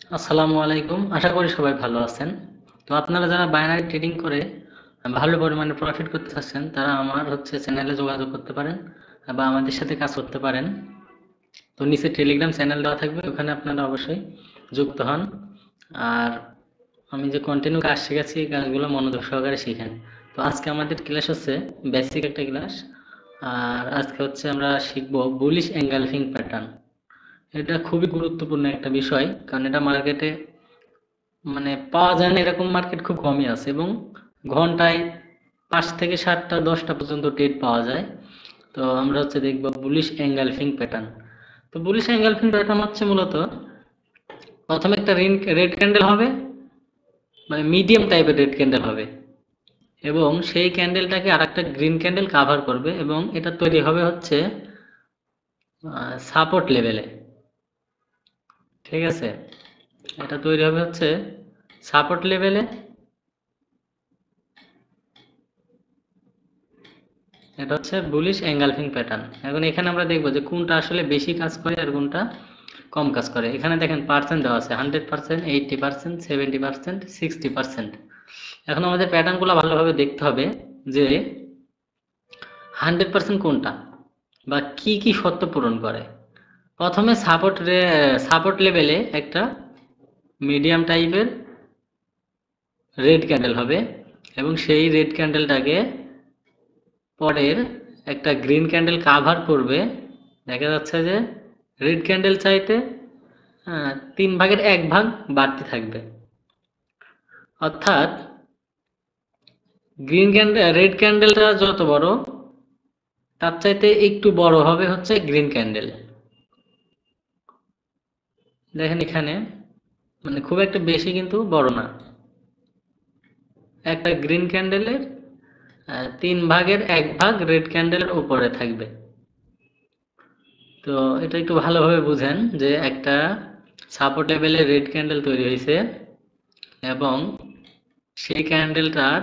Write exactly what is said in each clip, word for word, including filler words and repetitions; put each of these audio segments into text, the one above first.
আসসালামু আলাইকুম। আশা করি সবাই ভালো আছেন। তো আপনারা যারা বাইনারি ট্রেডিং করে ভালো পরিমাণে প্রফিট করতে চাচ্ছেন, তারা আমার হচ্ছে চ্যানেলে যোগাযোগ করতে পারেন বা আমাদের সাথে কাজ করতে পারেন। তো নিচে টেলিগ্রাম চ্যানেল দেওয়া থাকবে, ওখানে আপনারা অবশ্যই যুক্ত হন। আর আমি যে কন্টিনিউ কাজ শেখাচ্ছি, এই কাজগুলো মনোযোগ সহকারে শিখেন। তো আজকে আমাদের ক্লাস হচ্ছে বেসিক একটা ক্লাস। আর আজকে হচ্ছে আমরা শিখব বুলিশ এঙ্গালফিং প্যাটার্ন। এটা খুবই গুরুত্বপূর্ণ একটা বিষয়, কারণ এটা মার্কেটে মানে পাওয়া যায় না, এরকম মার্কেট খুব কমই আছে, এবং ঘন্টায় পাঁচ থেকে সাতটা দশটা পর্যন্ত ট্রেড পাওয়া যায়। তো আমরা হচ্ছে দেখব বুলিশ এঙ্গালফিং প্যাটার্ন। তো বুলিশ এঙ্গালফিং প্যাটার্ন হচ্ছে মূলত প্রথমে একটা রেড ক্যান্ডেল হবে, মানে মিডিয়াম টাইপের রেড ক্যান্ডেল হবে, এবং সেই ক্যান্ডেলটাকে আর একটা গ্রিন ক্যান্ডেল কাভার করবে, এবং এটা তৈরি হবে হচ্ছে সাপোর্ট লেভেলে। ঠিক আছে, এটা তৈরি হবে হচ্ছে সাপোর্ট লেভেলে। এটা হচ্ছে বুলিশ এঙ্গালফিং প্যাটার্ন। এখন এখানে আমরা দেখব যে কোনটা আসলে বেশি কাজ করে আর কোনটা কম কাজ করে। এখানে দেখেন পার্সেন্ট দেওয়া আছে hundred percent, eighty percent, seventy percent, sixty percent. এখন আমাদের প্যাটার্নগুলো ভালোভাবে দেখতে হবে যে হান্ড্রেড পার্সেন্ট কোনটা বা কি কি শর্ত পূরণ করে। প্রথমে সাপোর্ট সাপোর্ট লেভেলে একটা মিডিয়াম টাইপের রেড ক্যান্ডেল হবে, এবং সেই রেড ক্যান্ডেলটাকে পরের একটা গ্রিন ক্যান্ডেল কাভার করবে। দেখা যাচ্ছে যে রেড ক্যান্ডেল চাইতে আহ, তিন ভাগের এক ভাগ বাড়তি থাকবে, অর্থাৎ গ্রিন ক্যান্ডেল রেড ক্যান্ডেলটা যত বড়, তার চাইতে একটু বড় হবে হচ্ছে গ্রিন ক্যান্ডেল। দেখেন এখানে মানে খুব একটা বেশি কিন্তু বড় না, একটা গ্রিন ক্যান্ডেলের তিন ভাগের এক ভাগ রেড ক্যান্ডেলের উপরে থাকবে। তো এটা একটু ভালোভাবে বুঝেন যে একটা সাপোর্ট লেভেলে রেড ক্যান্ডেল তৈরি হয়েছে, এবং সেই ক্যান্ডেলটার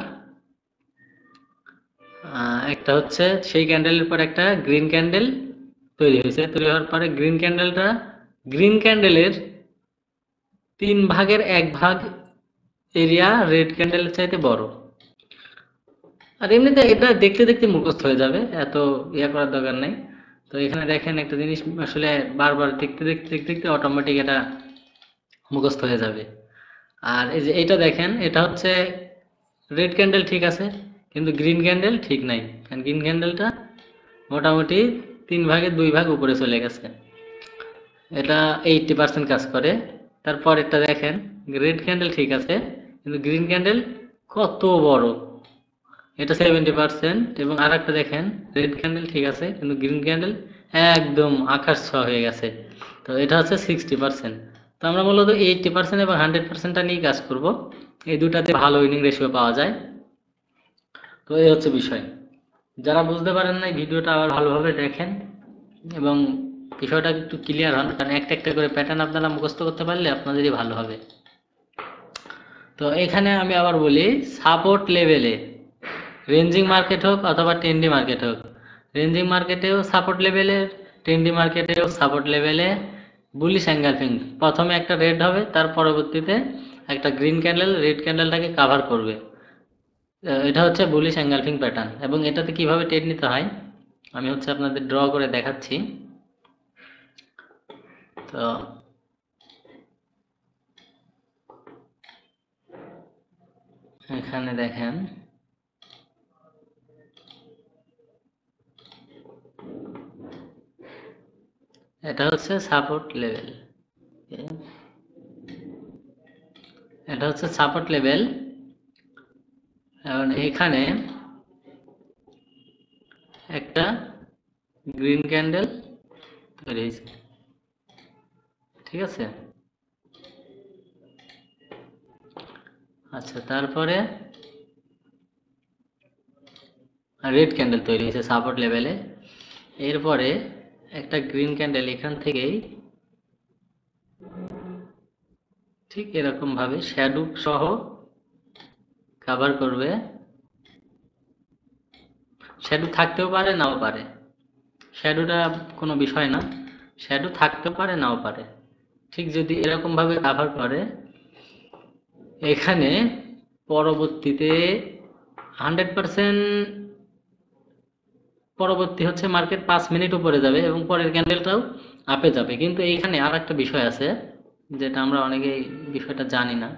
একটা হচ্ছে সেই ক্যান্ডেলের পর একটা গ্রিন ক্যান্ডেল তৈরি হয়েছে। তৈরি হওয়ার পরে গ্রিন ক্যান্ডেলটা গ্রিন ক্যান্ডেলের তিন ভাগের এক ভাগ এরিয়া রেড ক্যান্ডেলের চাইতে বড়। আর এমনিতে এটা দেখতে দেখতে মুখস্থ হয়ে যাবে, এত ইয়ে করার দরকার নেই। তো এখানে দেখেন একটা জিনিস আসলে বারবার দেখতে দেখতে দেখতে দেখতে অটোমেটিক এটা মুখস্থ হয়ে যাবে। আর এই যে এটা দেখেন, এটা হচ্ছে রেড ক্যান্ডেল ঠিক আছে, কিন্তু গ্রিন ক্যান্ডেল ঠিক নাই, কারণ গ্রিন ক্যান্ডেলটা মোটামুটি তিন ভাগের দুই ভাগ উপরে চলে গেছে। এটা এইটটি পার্সেন্ট কাজ করে। তারপর এটা দেখেন, রেড ক্যান্ডেল ঠিক আছে, কিন্তু গ্রিন ক্যান্ডেল কত বড়, এটা সেভেন্টি পার্সেন্ট। এবং আর একটা দেখেন, রেড ক্যান্ডেল ঠিক আছে কিন্তু গ্রিন ক্যান্ডেল একদম আকাশ ছোঁয়া হয়ে গেছে, তো এটা হচ্ছে সিক্সটি পার্সেন্ট। তো আমরা মূলত এইটটি পার্সেন্ট এবং হান্ড্রেড পার্সেন্টটা নিয়ে কাজ করব, এই দুটাতে ভালো উইনিং রেশিও পাওয়া যায়। তো এই হচ্ছে বিষয়। যারা বুঝতে পারেন না, ভিডিওটা আবার ভালোভাবে দেখেন এবং বিষয়টা একটু ক্লিয়ার হন, কারণ একটা একটা করে প্যাটার্ন আপনারা মুখস্থ করতে পারলে আপনাদেরই ভালো হবে। তো এখানে আমি আবার বলি, সাপোর্ট লেভেলে রেঞ্জিং মার্কেট হোক অথবা টেন্ডি মার্কেট হোক, রেঞ্জিং মার্কেটেও সাপোর্ট লেভেলে, টেন্ডি মার্কেটেও সাপোর্ট লেভেলে বুলিশ এঙ্গালফিং। প্রথমে একটা রেড হবে, তার পরবর্তীতে একটা গ্রিন ক্যান্ডেল রেড ক্যান্ডেলটাকে কাভার করবে। এটা হচ্ছে বুলিশ এঙ্গালফিং প্যাটার্ন, এবং এটাতে কিভাবে ট্রেড নিতে হয় আমি হচ্ছে আপনাদের ড্র করে দেখাচ্ছি। তো এখানে দেখেন, এটা হচ্ছে সাপোর্ট লেভেল, এটা হচ্ছে সাপোর্ট লেভেল। এবং এখানে একটা গ্রিন ক্যান্ডেল তৈরি হয়েছে, ঠিক আছে। আচ্ছা, তারপরে রেড ক্যান্ডেল তৈরি হয়েছে সাপোর্ট লেভেলে। এরপরে একটা গ্রিন ক্যান্ডেল এখান থেকেই ঠিক এরকম ভাবে শ্যাডো সহ কভার করবে। শ্যাডো থাকতেও পারে নাও পারে, শ্যাডোটা কোনো বিষয় না, শ্যাডো থাকতেও পারে নাও পারে। ঠিক যদি এরকম ভাবে কাভার করে, এখানে পরবর্তীতে হান্ড্রেড পার্সেন্ট পরবর্তী হচ্ছে মার্কেট পাঁচ মিনিট উপরে যাবে এবং পরের ক্যান্ডেলটাও আপে যাবে। কিন্তু এইখানে আর একটা বিষয় আছে যেটা আমরা অনেকেই বিষয়টা জানি না।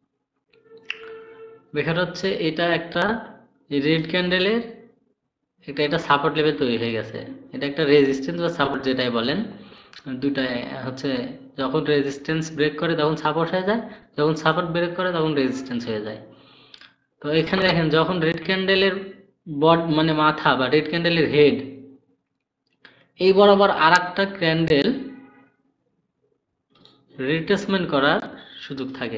বিষয়টা হচ্ছে এটা একটা রেড ক্যান্ডেলের এটা এটা সাপোর্ট লেভেল তৈরি হয়ে গেছে। এটা একটা রেজিস্ট্যান্স বা সাপোর্ট যেটাই বলেন, দুটাই হচ্ছে। যখন রেজিস্ট্যান্স ব্রেক করে তখন সাপোর্ট হয়ে যায়, যখন সাপোর্ট ব্রেক করে তখন রেজিস্ট্যান্স হয়ে যায়। তো এখানে দেখেন যখন রেড ক্যান্ডেলের বড মানে মাথা বা রেড ক্যান্ডেলের হেড এই বরাবর আর একটা ক্যান্ডেল রিট্রেসমেন্ট করার সুযোগ থাকে,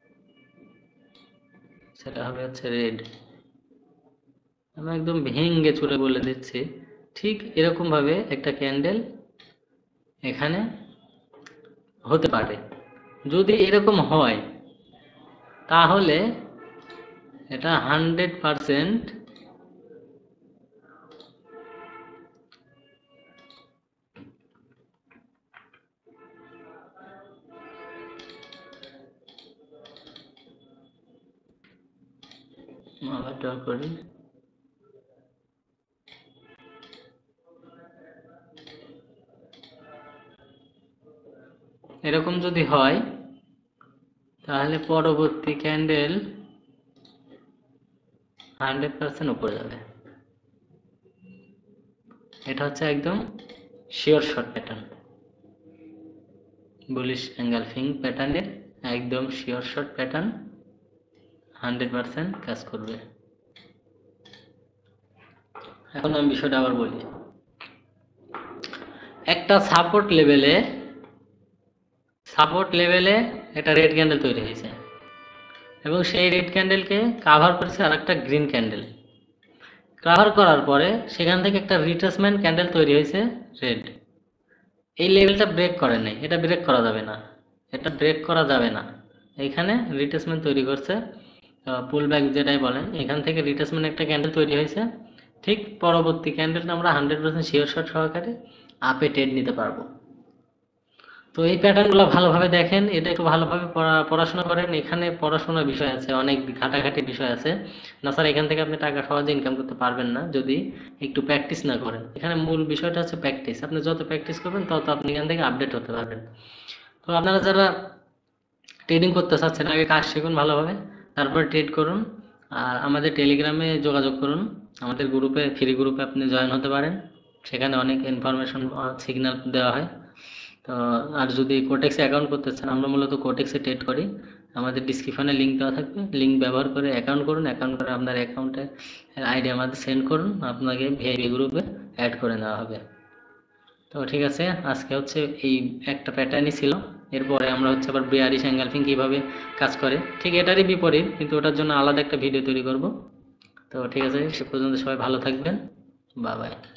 সেটা হবে হচ্ছে রেড। আমি একদম ভেঙে চুরে বলে দিচ্ছি, ঠিক এরকম ভাবে একটা ক্যান্ডেল এখানে হতে পারে। যদি এরকম হয় তাহলে এটা হান্ড্রেড পারসেন্ট আবার ড্র করি। এরকম যদি হয় তাহলে পরবর্তী ক্যান্ডেল হান্ড্রেড পার্সেন্ট উপরে যাবে। এটা হচ্ছে একদম sure short pattern, bullish engulfing প্যাটার্নের একদম sure short pattern, hundred percent কাজ করবে। এখন আমি বিষয়টা আবার বলি। একটা সাপোর্ট লেভেলে সাপোর্ট লেভেলে একটা রেড ক্যান্ডেল তৈরি হয়েছে এবং সেই রেড ক্যান্ডেলকে কাভার করেছে আর একটা গ্রিন ক্যান্ডেল। কাভার করার পরে সেখান থেকে একটা রিট্রেসমেন্ট ক্যান্ডেল তৈরি হয়েছে রেড। এই লেভেলটা ব্রেক করে নাই, এটা ব্রেক করা যাবে না, এটা ব্রেক করা যাবে না। এইখানে রিট্রেসমেন্ট তৈরি করছে, পুল ব্যাক যেটাই বলেন, এখান থেকে রিট্রেসমেন্ট একটা ক্যান্ডেল তৈরি হয়েছে। ঠিক পরবর্তী ক্যান্ডেলটা আমরা হান্ড্রেড পার্সেন্ট শিওর শট সহকারে আপে ট্রেড নিতে পারবো। তো এই প্যাটার্নগুলো ভালোভাবে দেখেন, এটা একটু ভালোভাবে পড়াশোনা করেন। এখানে পড়াশোনার বিষয় আছে, অনেক ঘাটাঘাটির বিষয় আছে। না স্যার এখান থেকে আপনি টাকা সহজে ইনকাম করতে পারবেন না যদি একটু প্র্যাকটিস না করেন। এখানে মূল বিষয়টা হচ্ছে প্র্যাকটিস। আপনি যত প্র্যাকটিস করবেন তত আপনি এখান থেকে আপডেট হতে পারবেন। তো আপনারা যারা ট্রেডিং করতে চাচ্ছেন আগে কাজ শিখুন ভালোভাবে, তারপর ট্রেড করুন। আর আমাদের টেলিগ্রামে যোগাযোগ করুন, আমাদের গ্রুপে ফ্রি গ্রুপে আপনি জয়েন হতে পারেন। সেখানে অনেক ইনফরমেশন সিগন্যাল দেওয়া হয়। তো আর যদি কোটেক্সে অ্যাকাউন্ট করতে চান, আমরা মূলত কোটেক্সে ট্রেড করি। আমাদের ডিসক্রিপশনে লিঙ্ক দেওয়া থাকবে, লিঙ্ক ব্যবহার করে অ্যাকাউন্ট করুন। অ্যাকাউন্ট করে আপনার অ্যাকাউন্টে আইডি আমাদের সেন্ড করুন, আপনাকে ভিআইপি গ্রুপে অ্যাড করে নেওয়া হবে। তো ঠিক আছে, আজকে হচ্ছে এই একটা প্যাটার্নই ছিল। এরপরে আমরা হচ্ছে আবার বেয়ারিশ এঙ্গালফিং কীভাবে কাজ করে, ঠিক এটারই বিপরীত, কিন্তু ওটার জন্য আলাদা একটা ভিডিও তৈরি করব। তো ঠিক আছে, সে পর্যন্ত সবাই ভালো থাকবেন, বাই বাই।